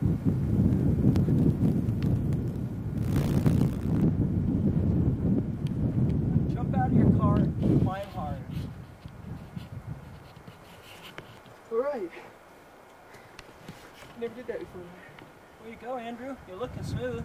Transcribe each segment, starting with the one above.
Jump out of your car and climb hard. Alright. Never did that before. There you go, Andrew. You're looking smooth.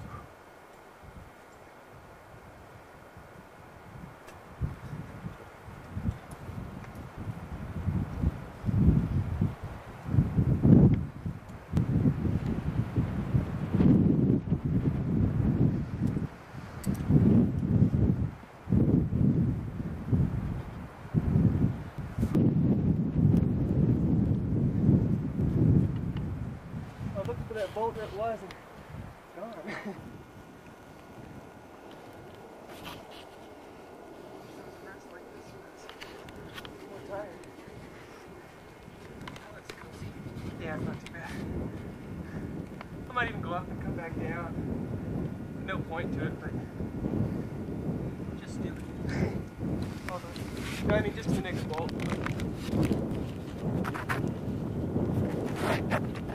I was looking for that bolt that was and gone. More tired. Yeah, it's not too bad. I might even go up and come back down. No point to it, but Just do it. hold on. No, I mean just to the next bolt.